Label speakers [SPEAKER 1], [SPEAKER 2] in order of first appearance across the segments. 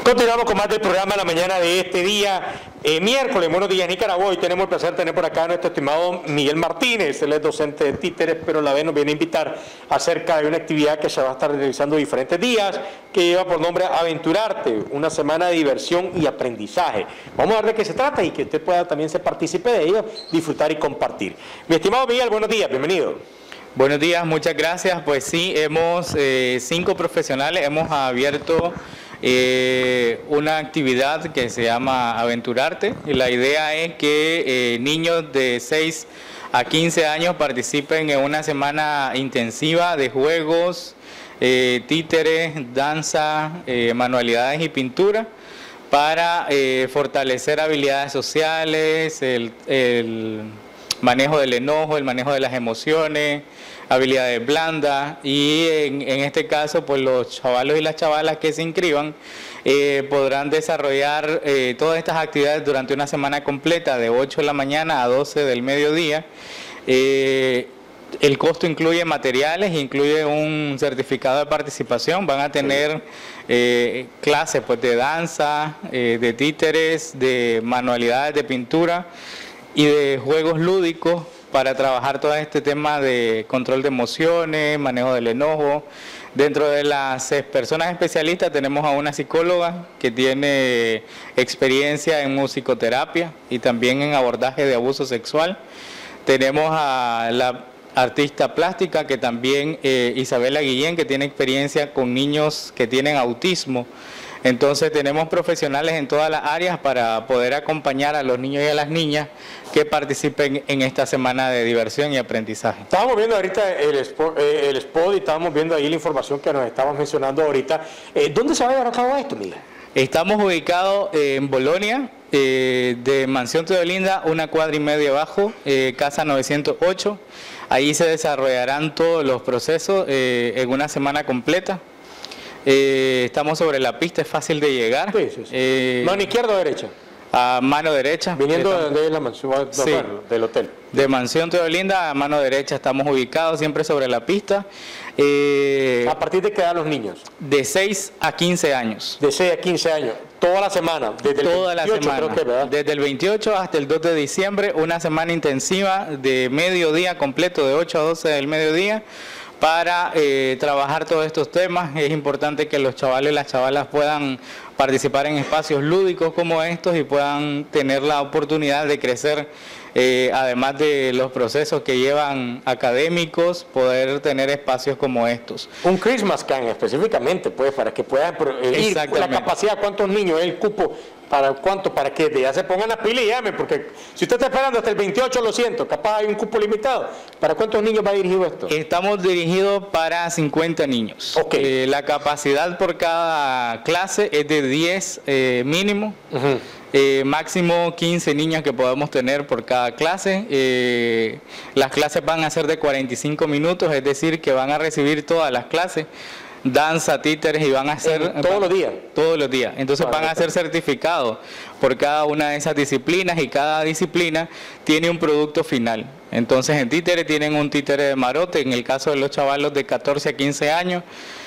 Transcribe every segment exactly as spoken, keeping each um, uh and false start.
[SPEAKER 1] Continuamos con más del programa la mañana de este día, eh, miércoles. Buenos días, Nicaragua. Hoy tenemos el placer de tener por acá a nuestro estimado Miguel Martínez. Él es docente de títeres, pero a la vez nos viene a invitar acerca de una actividad que se va a estar realizando diferentes días, que lleva por nombre Aventurarte, una semana de diversión y aprendizaje. Vamos a ver de qué se trata y que usted pueda también ser partícipe de ello, disfrutar y compartir. Mi estimado Miguel, buenos días, bienvenido.
[SPEAKER 2] Buenos días, muchas gracias. Pues sí, hemos eh, cinco profesionales, hemos abierto eh, una actividad que se llama Aventurarte, y la idea es que eh, niños de seis a quince años participen en una semana intensiva de juegos, eh, títeres, danza, eh, manualidades y pintura para eh, fortalecer habilidades sociales, el, el manejo del enojo, el manejo de las emociones, habilidades blandas, y en, en este caso pues los chavalos y las chavalas que se inscriban eh, podrán desarrollar eh, todas estas actividades durante una semana completa de ocho de la mañana a doce del mediodía. Eh, el costo incluye materiales, incluye un certificado de participación, van a tener eh, clases pues de danza, eh, de títeres, de manualidades de pintura y de juegos lúdicos para trabajar todo este tema de control de emociones, manejo del enojo. Dentro de las personas especialistas tenemos a una psicóloga que tiene experiencia en musicoterapia y también en abordaje de abuso sexual. Tenemos a la artista plástica que también, eh, Isabela Guillén, que tiene experiencia con niños que tienen autismo. Entonces tenemos profesionales en todas las áreas para poder acompañar a los niños y a las niñas que participen en esta semana de diversión y aprendizaje.
[SPEAKER 1] Estábamos viendo ahorita el spot, eh, el spot y estábamos viendo ahí la información que nos estabas mencionando ahorita. Eh, ¿Dónde se va a llevar a cabo esto, Miguel?
[SPEAKER 2] Estamos ubicados en Bolonia, eh, de Mansión Teodolinda, una cuadra y media abajo, eh, casa novecientos ocho. Ahí se desarrollarán todos los procesos eh, en una semana completa. Eh, estamos sobre la pista, es fácil de llegar.
[SPEAKER 1] Sí, sí, sí.
[SPEAKER 2] Eh,
[SPEAKER 1] ¿Mano izquierda o derecha?
[SPEAKER 2] A mano derecha.
[SPEAKER 1] Viniendo
[SPEAKER 2] estamos,
[SPEAKER 1] de, de la mansión,
[SPEAKER 2] sí,
[SPEAKER 1] del hotel.
[SPEAKER 2] De Mansión Teodolinda a mano derecha estamos ubicados, siempre sobre la pista. Eh,
[SPEAKER 1] ¿A partir de qué edad los niños?
[SPEAKER 2] De seis a quince años.
[SPEAKER 1] De seis a quince años, toda la semana, desde
[SPEAKER 2] Toda
[SPEAKER 1] el veintiocho,
[SPEAKER 2] la semana,
[SPEAKER 1] creo que, ¿verdad?
[SPEAKER 2] Desde el veintiocho hasta el dos de diciembre, una semana intensiva de mediodía completo, de ocho a doce del mediodía, para eh, trabajar todos estos temas. Es importante que los chavales y las chavalas puedan participar en espacios lúdicos como estos y puedan tener la oportunidad de crecer, eh, además de los procesos que llevan académicos, poder tener espacios como estos.
[SPEAKER 1] Un Christmas Camp específicamente, pues, para que puedan eh, ir con la capacidad, cuántos niños, el cupo, para cuánto, para que ya se pongan la pila y llamen, porque si usted está esperando hasta el veintiocho, lo siento, capaz hay un cupo limitado. ¿Para cuántos niños va dirigido esto?
[SPEAKER 2] Estamos dirigidos para cincuenta niños.
[SPEAKER 1] Okay.
[SPEAKER 2] Eh, la capacidad por cada clase es de diez eh, mínimo. Uh-huh. Eh, máximo quince niños que podemos tener por cada clase. Eh, las clases van a ser de cuarenta y cinco minutos, es decir, que van a recibir todas las clases, danza, títeres, y van a ser...
[SPEAKER 1] Eh, ¿Todos los días?
[SPEAKER 2] Todos los días. Entonces van a ser certificados por cada una de esas disciplinas, y cada disciplina tiene un producto final. Entonces en títere tienen un títere de marote, en el caso de los chavalos de catorce a quince años,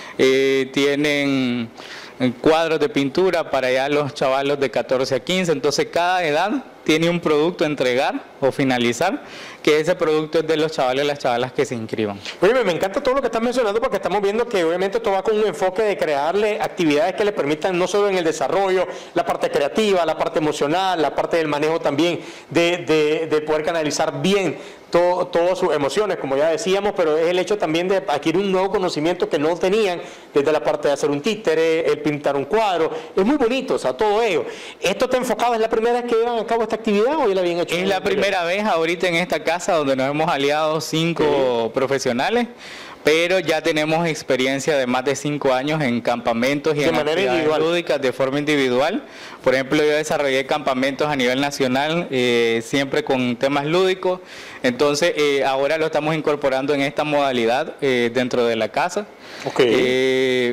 [SPEAKER 2] eh, tienen cuadros de pintura para ya los chavalos de catorce a quince, entonces cada edad tiene un producto a entregar o finalizar, que ese producto es de los chavales y las chavalas que se inscriban.
[SPEAKER 1] Oye, me encanta todo lo que estás mencionando, porque estamos viendo que obviamente esto va con un enfoque de crearle actividades que le permitan no solo en el desarrollo, la parte creativa, la parte emocional, la parte del manejo también, de, de, de poder canalizar bien todo, todas sus emociones, como ya decíamos, pero es el hecho también de adquirir un nuevo conocimiento que no tenían, desde la parte de hacer un títere, el pintar un cuadro. Es muy bonito, o sea, todo ello. ¿Esto está enfocado, es la primera vez que llevan a cabo esta actividad o ya la habían hecho?
[SPEAKER 2] Es la primera vez ahorita en esta casa donde nos hemos aliado cinco sí. profesionales, pero ya tenemos experiencia de más de cinco años en campamentos y
[SPEAKER 1] de
[SPEAKER 2] en
[SPEAKER 1] manera
[SPEAKER 2] actividades
[SPEAKER 1] individual.
[SPEAKER 2] lúdicas de forma individual. Por ejemplo, yo desarrollé campamentos a nivel nacional, eh, siempre con temas lúdicos. Entonces, eh, ahora lo estamos incorporando en esta modalidad eh, dentro de la casa.
[SPEAKER 1] Okay.
[SPEAKER 2] Eh,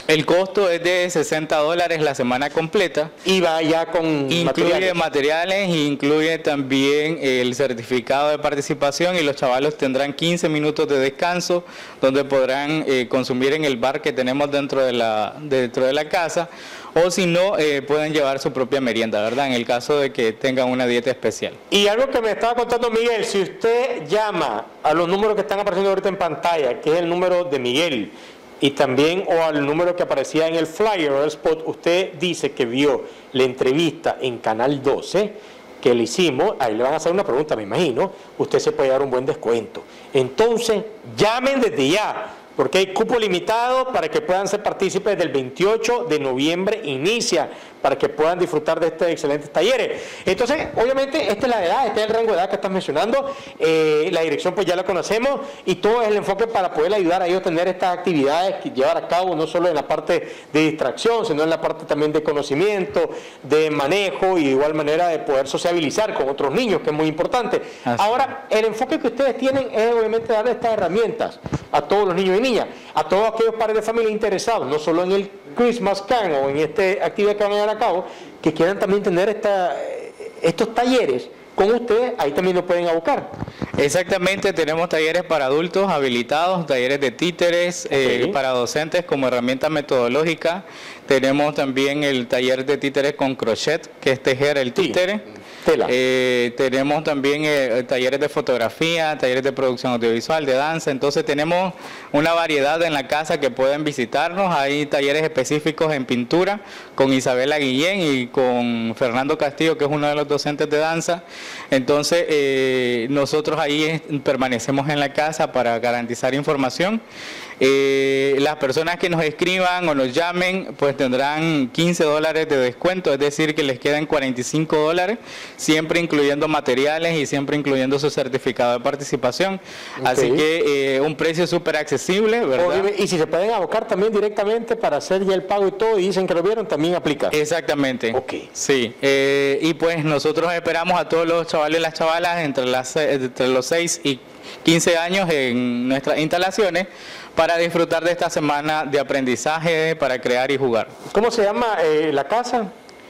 [SPEAKER 2] El costo es de sesenta dólares la semana completa.
[SPEAKER 1] Y va ya con
[SPEAKER 2] Incluye materiales, materiales incluye también el certificado de participación, y los chavalos tendrán quince minutos de descanso donde podrán eh, consumir en el bar que tenemos dentro de la, dentro de la casa, o si no, eh, pueden llevar su propia merienda, ¿verdad? En el caso de que tengan una dieta especial.
[SPEAKER 1] Y algo que me estaba contando Miguel, si usted llama a los números que están apareciendo ahorita en pantalla, que es el número de Miguel, y también o al número que aparecía en el flyer o el spot, usted dice que vio la entrevista en Canal doce que le hicimos, ahí le van a hacer una pregunta, me imagino, usted se puede dar un buen descuento. Entonces, llamen desde ya, porque hay cupo limitado para que puedan ser partícipes del veintiocho de noviembre, inicia, para que puedan disfrutar de estos excelentes talleres. Entonces, obviamente, esta es la edad, este es el rango de edad que estás mencionando, eh, la dirección pues ya la conocemos, y todo es el enfoque para poder ayudar a ellos a tener estas actividades que llevar a cabo, no solo en la parte de distracción, sino en la parte también de conocimiento, de manejo, y de igual manera de poder sociabilizar con otros niños, que es muy importante. Así. Ahora, el enfoque que ustedes tienen es obviamente darle estas herramientas a todos los niños y niñas, a todos aquellos padres de familia interesados, no solo en el Christmas Camp o en esta actividad que van a llevar a cabo, que quieran también tener esta, estos talleres con ustedes, ahí también lo pueden abocar.
[SPEAKER 2] Exactamente, tenemos talleres para adultos habilitados, talleres de títeres, okay. eh, para docentes como herramienta metodológica. Tenemos también el taller de títeres con crochet, que es tejer el títere. Sí. Eh, tenemos también eh, talleres de fotografía, talleres de producción audiovisual, de danza. Entonces tenemos una variedad en la casa que pueden visitarnos. Hay talleres específicos en pintura con Isabela Guillén y con Fernando Castillo, que es uno de los docentes de danza. Entonces eh, nosotros ahí permanecemos en la casa para garantizar información. Eh, las personas que nos escriban o nos llamen pues tendrán quince dólares de descuento, es decir que les quedan cuarenta y cinco dólares, siempre incluyendo materiales y siempre incluyendo su certificado de participación. Okay. Así que eh, un precio súper accesible, ¿verdad?
[SPEAKER 1] Y si se pueden abocar también directamente para hacer ya el pago y todo, y dicen que lo vieron, también aplica.
[SPEAKER 2] Exactamente.
[SPEAKER 1] Ok.
[SPEAKER 2] Sí, eh, y pues nosotros esperamos a todos los chavales y las chavalas entre, las, entre los seis y quince años en nuestras instalaciones para disfrutar de esta semana de aprendizaje para crear y jugar.
[SPEAKER 1] ¿Cómo se llama eh, la casa?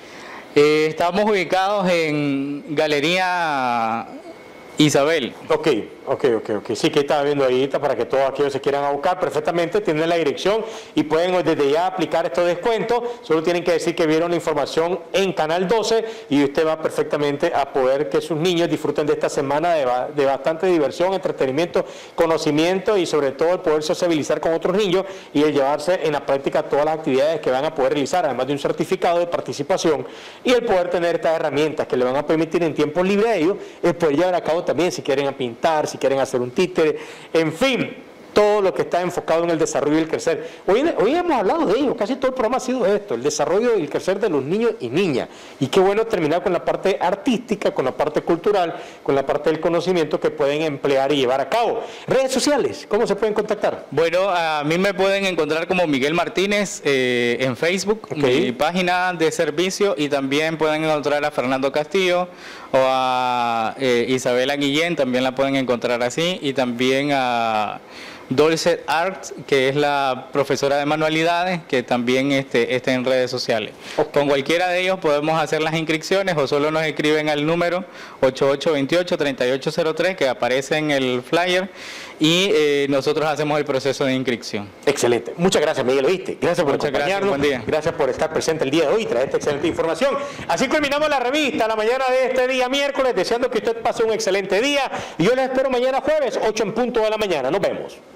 [SPEAKER 2] Eh, estamos ubicados en Galería Isabel.
[SPEAKER 1] Ok, ok, ok, ok. Sí, que estaba viendo ahí para que todos aquellos se quieran abocar perfectamente, tienen la dirección y pueden desde ya aplicar estos descuentos. Solo tienen que decir que vieron la información en Canal doce y usted va perfectamente a poder que sus niños disfruten de esta semana de, de bastante diversión, entretenimiento, conocimiento y sobre todo el poder sociabilizar con otros niños y el llevarse en la práctica todas las actividades que van a poder realizar, además de un certificado de participación, y el poder tener estas herramientas que le van a permitir en tiempo libre a ellos el poder llevar a cabo también si quieren pintar, si quieren hacer un títere, en fin, todo lo que está enfocado en el desarrollo y el crecer. Hoy, hoy hemos hablado de ello, casi todo el programa ha sido esto, el desarrollo y el crecer de los niños y niñas. Y qué bueno terminar con la parte artística, con la parte cultural, con la parte del conocimiento que pueden emplear y llevar a cabo. Redes sociales, ¿cómo se pueden contactar?
[SPEAKER 2] Bueno, a mí me pueden encontrar como Miguel Martínez eh, en Facebook, okay. Mi página de servicio, y también pueden encontrar a Fernando Castillo o a eh, Isabela Guillén, también la pueden encontrar así, y también a Dolce Arts, que es la profesora de manualidades, que también este, está en redes sociales. Okay. Con cualquiera de ellos podemos hacer las inscripciones o solo nos escriben al número ocho ocho dos ocho, tres ocho cero tres que aparece en el flyer y eh, nosotros hacemos el proceso de inscripción.
[SPEAKER 1] Excelente. Muchas gracias, Miguel, ¿oíste? Gracias por
[SPEAKER 2] Muchas
[SPEAKER 1] acompañarnos.
[SPEAKER 2] Gracias, buen día.
[SPEAKER 1] Gracias por estar presente el día de hoy y traer esta excelente información. Así culminamos la revista la mañana de este día miércoles, deseando que usted pase un excelente día y yo les espero mañana jueves, ocho en punto de la mañana. Nos vemos.